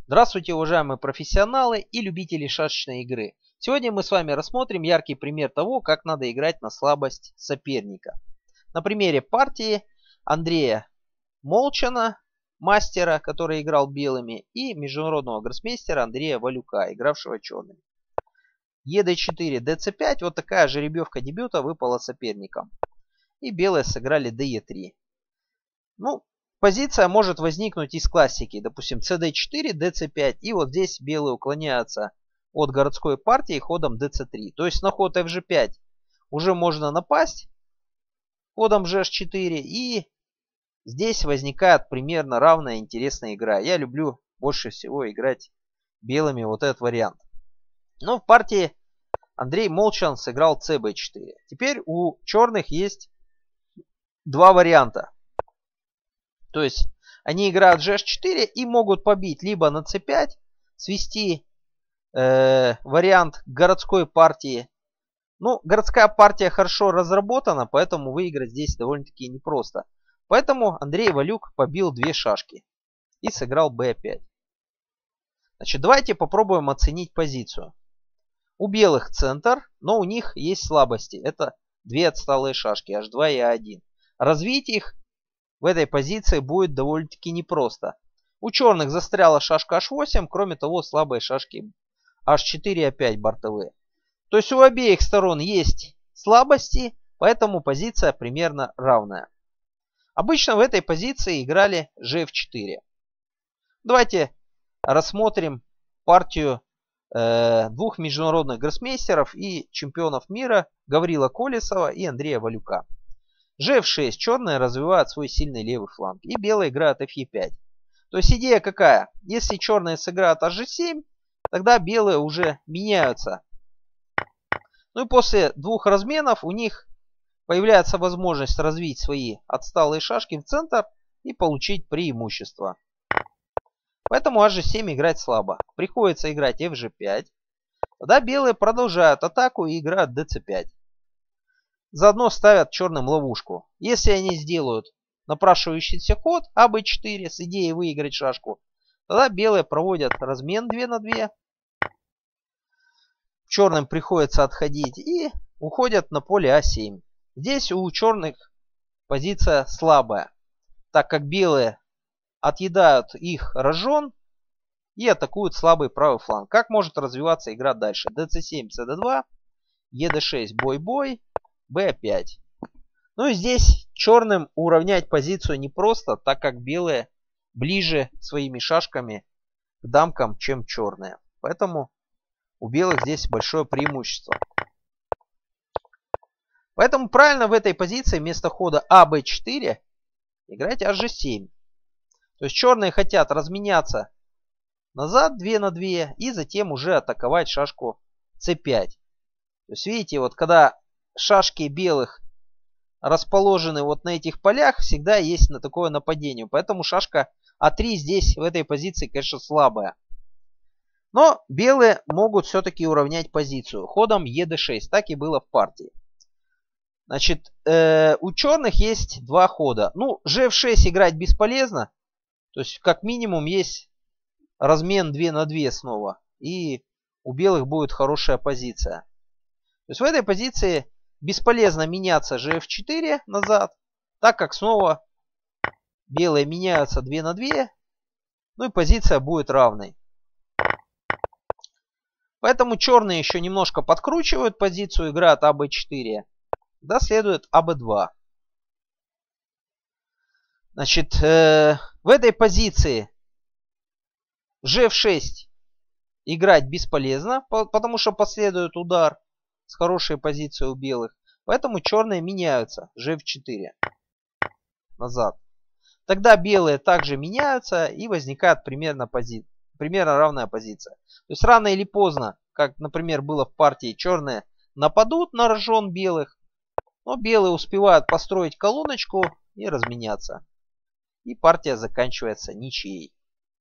Здравствуйте, уважаемые профессионалы и любители шашечной игры. Сегодня мы с вами рассмотрим яркий пример того, как надо играть на слабость соперника. На примере партии Андрея Молчана, мастера, который играл белыми, и международного гроссмейстера Андрея Валюка, игравшего черными. ЕД4, ДЦ5, вот такая жеребьевка дебюта выпала соперникам. И белые сыграли ДЕ3. Позиция может возникнуть из классики, допустим, CD4, DC5, и вот здесь белые уклоняются от городской партии ходом DC3. То есть на ход FG5 уже можно напасть ходом GH4, и здесь возникает примерно равная интересная игра. Я люблю больше всего играть белыми вот этот вариант. Но в партии Андрей Молчан сыграл CB4. Теперь у черных есть два варианта. То есть они играют GH4 и могут побить либо на C5, свести вариант городской партии. Городская партия хорошо разработана, поэтому выиграть здесь довольно-таки непросто. Поэтому Андрей Валюк побил две шашки и сыграл B5. Значит, давайте попробуем оценить позицию. У белых центр, но у них есть слабости. Это две отсталые шашки, H2 и A1. Развить их в этой позиции будет довольно-таки непросто. У черных застряла шашка H8, кроме того слабые шашки H4 и A5 бортовые. То есть у обеих сторон есть слабости, поэтому позиция примерно равная. Обычно в этой позиции играли GF4. Давайте рассмотрим партию двух международных гроссмейстеров и чемпионов мира Гаврила Колесова и Андрея Валюка. GF6. Черные развивают свой сильный левый фланг. И белые играют FE5. То есть идея какая? Если черные сыграют HG7, тогда белые уже меняются. И после двух разменов у них появляется возможность развить свои отсталые шашки в центр и получить преимущество. Поэтому HG7 играть слабо. Приходится играть FG5. Тогда белые продолжают атаку и играют DC5. Заодно ставят черным ловушку. Если они сделают напрашивающийся ход АБ4 с идеей выиграть шашку, тогда белые проводят размен 2 на 2. Черным приходится отходить и уходят на поле А7. Здесь у черных позиция слабая, так как белые отъедают их рожон и атакуют слабый правый фланг. Как может развиваться игра дальше? ДЦ7, СД2, ЕД6, бой-бой. B5. И здесь черным уравнять позицию непросто, так как белые ближе своими шашками к дамкам, чем черные. Поэтому у белых здесь большое преимущество. Поэтому правильно в этой позиции вместо хода АБ4 играть HG7. То есть черные хотят разменяться назад 2 на 2 и затем уже атаковать шашку C5. То есть видите, вот когда шашки белых расположены вот на этих полях, всегда есть на такое нападение. Поэтому шашка А3 здесь в этой позиции, конечно, слабая. Но белые могут все-таки уравнять позицию ходом ЕД6. Так и было в партии. Значит, у черных есть два хода. GF6 играть бесполезно. То есть как минимум есть размен 2 на 2 снова. И у белых будет хорошая позиция. То есть в этой позиции бесполезно меняться GF4 назад, так как снова белые меняются 2 на 2, и позиция будет равной. Поэтому черные еще немножко подкручивают позицию, играют АБ4, да следует АБ2. Значит, в этой позиции GF6 играть бесполезно, потому что последует удар с хорошей позицией у белых. Поэтому черные меняются. GF4. Назад. Тогда белые также меняются и возникает примерно равная позиция. То есть рано или поздно, как, например, было в партии, черные нападут на рожон белых. Но белые успевают построить колоночку и разменяться. И партия заканчивается ничьей.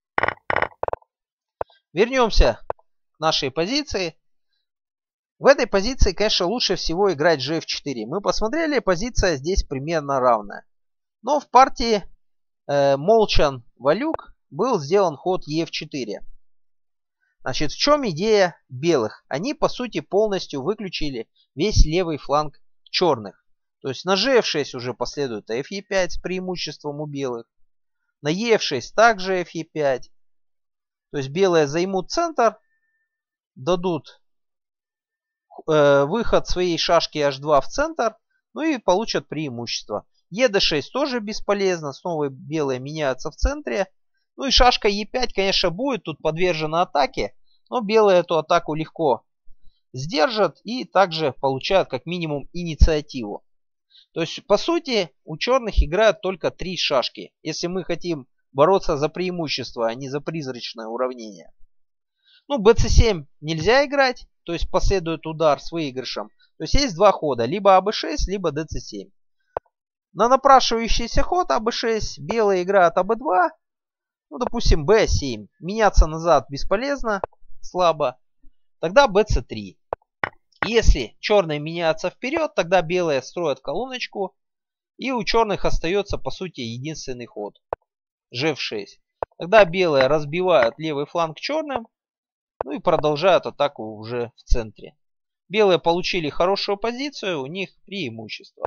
Вернемся к нашей позиции. В этой позиции, конечно, лучше всего играть GF4. Мы посмотрели, позиция здесь примерно равная. Но в партии Молчан-Валюк был сделан ход EF4. Значит, в чем идея белых? Они, по сути, полностью выключили весь левый фланг черных. То есть на G6 уже последует Fe5 с преимуществом у белых. На E6 также Fe5. То есть белые займут центр, дадут выход своей шашки H2 в центр, ну и получат преимущество. ED6 тоже бесполезно, снова белые меняются в центре. Ну и шашка E5, конечно, будет тут подвержена атаке, но белые эту атаку легко сдержат и также получают как минимум инициативу. То есть, по сути, у черных играют только 3 шашки, если мы хотим бороться за преимущество, а не за призрачное уравнение. Ну, bc7 нельзя играть, то есть последует удар с выигрышем. То есть есть 2 хода, либо АБ6, либо dc7. На напрашивающийся ход АБ6 белые играют АБ2, ну, допустим, b7. Меняться назад бесполезно, слабо. Тогда bc3. Если черные меняются вперед, тогда белые строят колоночку. И у черных остается, по сути, единственный ход. G6. Тогда белые разбивают левый фланг черным. Ну и продолжают атаку уже в центре. Белые получили хорошую позицию, у них преимущество.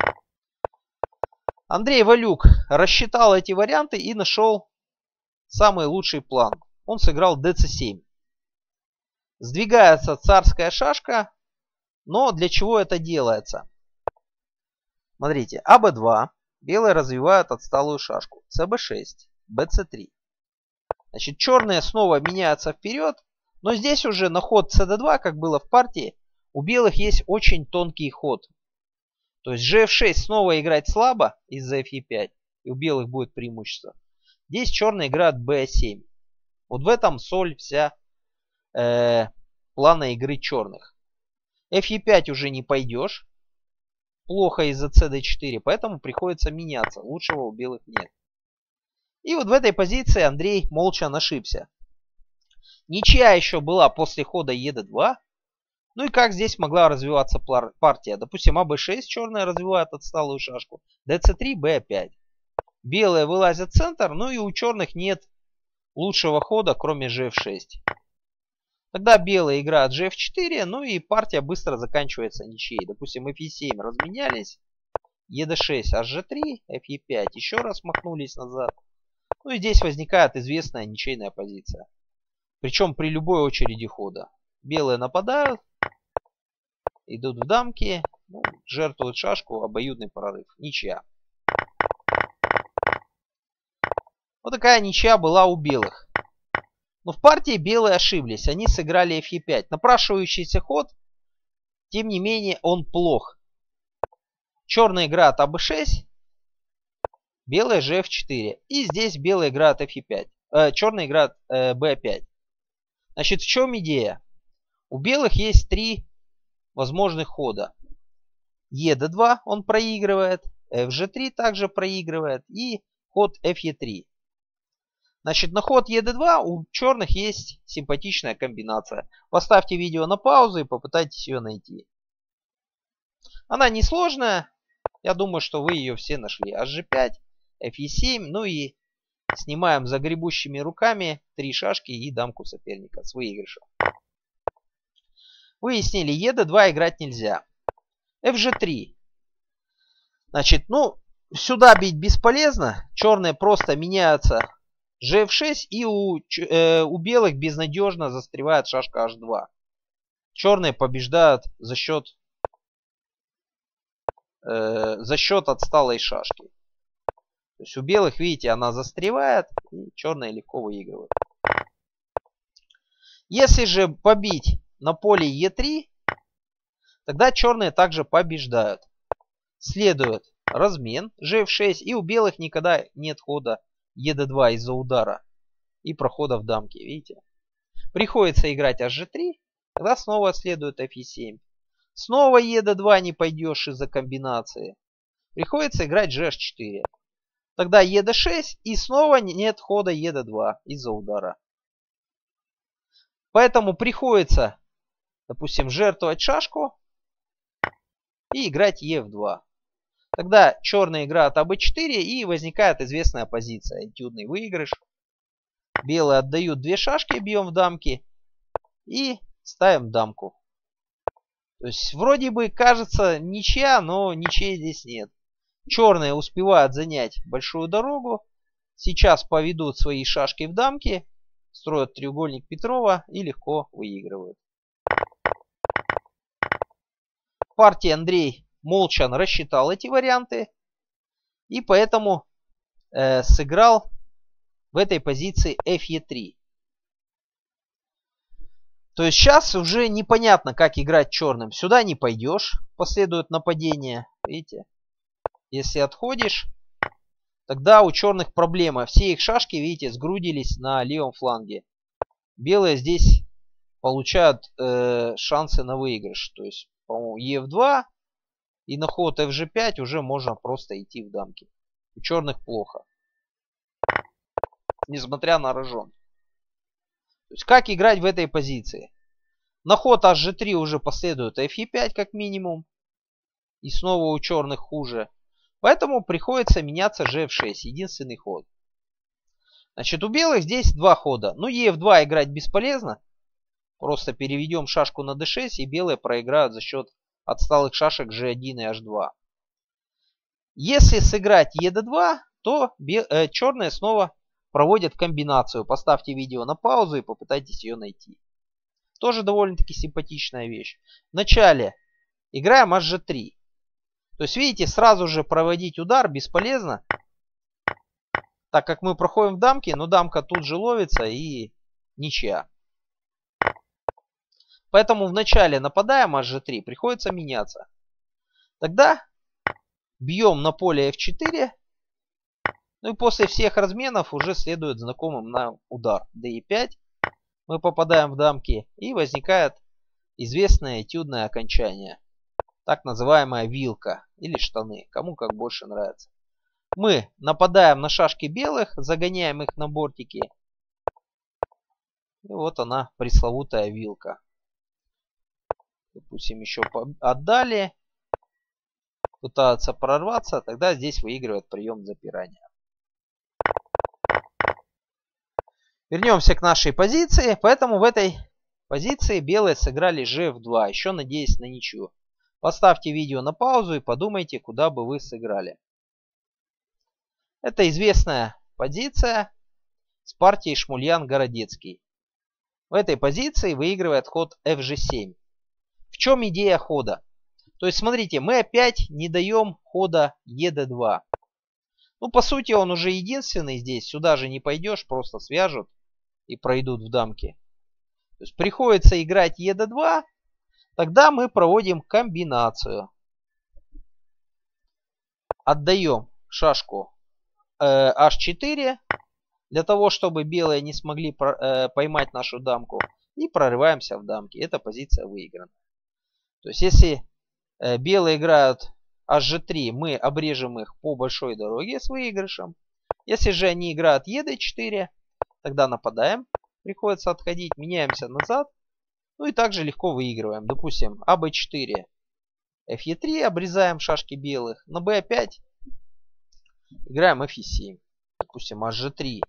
Андрей Валюк рассчитал эти варианты и нашел самый лучший план. Он сыграл dc7. Сдвигается царская шашка. Но для чего это делается? Смотрите, АБ2. Белые развивают отсталую шашку. СБ6. БЦ3. Значит, черные снова меняются вперед. Но здесь уже на ход СД2, как было в партии, у белых есть очень тонкий ход. То есть GF6 снова играть слабо из-за FE5. И у белых будет преимущество. Здесь черные играют B7. Вот в этом соль вся плана игры черных. Fe5 уже не пойдешь. Плохо из-за CD4, поэтому приходится меняться. Лучшего у белых нет. И вот в этой позиции Андрей молча ошибся. Ничья еще была после хода Ед2. Ну и как здесь могла развиваться партия? Допустим, АБ6 черная развивает отсталую шашку. ДЦ3, Б5. Белые вылазят в центр, ну и у черных нет лучшего хода, кроме GF6. Тогда белые играют GF4, ну и партия быстро заканчивается ничьей. Допустим, Fe7 разменялись. ED6, HG3, Fe5 еще раз махнулись назад. Ну и здесь возникает известная ничейная позиция. Причем при любой очереди хода. Белые нападают, идут в дамки, ну, жертвуют шашку, обоюдный прорыв. Ничья. Вот такая ничья была у белых. Но в партии белые ошиблись. Они сыграли Fe5. Напрашивающийся ход, тем не менее, он плох. Черные играют АБ6, белые GF4. И здесь белые играют Fe5. Черные играют B5. Значит, в чем идея? У белых есть 3 возможных хода. ED2 он проигрывает, FG3 также проигрывает и ход FE3. Значит, на ход ED2 у черных есть симпатичная комбинация. Поставьте видео на паузу и попытайтесь ее найти. Она несложная. Я думаю, что вы ее все нашли. HG5, FE7, ну и снимаем загребущими руками 3 шашки и дамку соперника с выигрышем. Выяснили, ED2 играть нельзя. FG3. Значит, ну, сюда бить бесполезно. Черные просто меняются GF6 и у белых безнадежно застревает шашка H2. Черные побеждают за счет отсталой шашки. То есть у белых, видите, она застревает, и черные легко выигрывают. Если же побить на поле Е3, тогда черные также побеждают. Следует размен GF6, и у белых никогда нет хода ED2 из-за удара и прохода в дамки, видите. Приходится играть HG3, тогда снова следует FE7. Снова ED2 не пойдешь из-за комбинации. Приходится играть GH4. Тогда ED6 и снова нет хода ED2 из-за удара. Поэтому приходится, допустим, жертвовать шашку и играть EF2. Тогда черные играют АБ4 и возникает известная позиция. Этюдный выигрыш. Белые отдают 2 шашки, бьем в дамки. И ставим дамку. То есть вроде бы кажется ничья, но ничьей здесь нет. Черные успевают занять большую дорогу. Сейчас поведут свои шашки в дамки, строят треугольник Петрова и легко выигрывают. Партия Андрей Молчан рассчитал эти варианты и поэтому сыграл в этой позиции Fe3. То есть сейчас уже непонятно, как играть черным. Сюда не пойдешь, последует нападение. Видите? Если отходишь, тогда у черных проблема. Все их шашки, видите, сгрудились на левом фланге. Белые здесь получают шансы на выигрыш. То есть, по-моему, Ef2 и на ход FG5 уже можно просто идти в дамки. У черных плохо. Несмотря на рожон. То есть, как играть в этой позиции? На ход HG3 уже последует Fe5 как минимум. И снова у черных хуже. Поэтому приходится меняться GF6. Единственный ход. Значит, у белых здесь два хода. Ну, Ef2 играть бесполезно. Просто переведем шашку на D6, и белые проиграют за счет отсталых шашек G1 и H2. Если сыграть ED2, то черные снова проводят комбинацию. Поставьте видео на паузу и попытайтесь ее найти. Тоже довольно-таки симпатичная вещь. Вначале играем HG3. То есть, видите, сразу же проводить удар бесполезно. Так как мы проходим в дамки, но дамка тут же ловится и ничья. Поэтому вначале нападаем HG3, приходится меняться. Тогда бьем на поле F4. Ну и после всех разменов уже следует знакомым нам удар DE5. Мы попадаем в дамки и возникает известное этюдное окончание. Так называемая вилка или штаны, кому как больше нравится. Мы нападаем на шашки белых, загоняем их на бортики. И вот она, пресловутая вилка. Допустим, еще отдали. Пытаются прорваться, тогда здесь выигрывает прием запирания. Вернемся к нашей позиции. Поэтому в этой позиции белые сыграли GF2. Еще надеясь на ничью. Поставьте видео на паузу и подумайте, куда бы вы сыграли. Это известная позиция с партией Шмульян-Городецкий. В этой позиции выигрывает ход FG7. В чем идея хода? То есть, смотрите, мы опять не даем хода ED2. Ну, по сути, он уже единственный здесь. Сюда же не пойдешь, просто свяжут и пройдут в дамки. То есть, приходится играть ED2. Тогда мы проводим комбинацию. Отдаем шашку H4. Для того, чтобы белые не смогли поймать нашу дамку. И прорываемся в дамки. Эта позиция выиграна. То есть, если белые играют HG3, мы обрежем их по большой дороге с выигрышем. Если же они играют ED4, тогда нападаем. Приходится отходить, меняемся назад. Ну и также легко выигрываем. Допустим, AB4, Fe3, обрезаем шашки белых. На B5 играем Fe7. Допустим, HG3,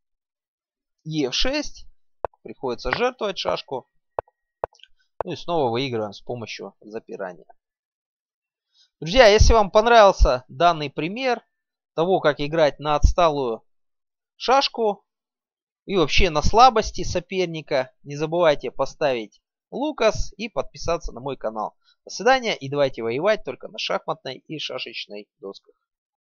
E6. Приходится жертвовать шашку. Ну и снова выигрываем с помощью запирания. Друзья, если вам понравился данный пример того, как играть на отсталую шашку и вообще на слабости соперника, не забывайте поставить Лукас и подписаться на мой канал. До свидания и давайте воевать только на шахматной и шашечной досках.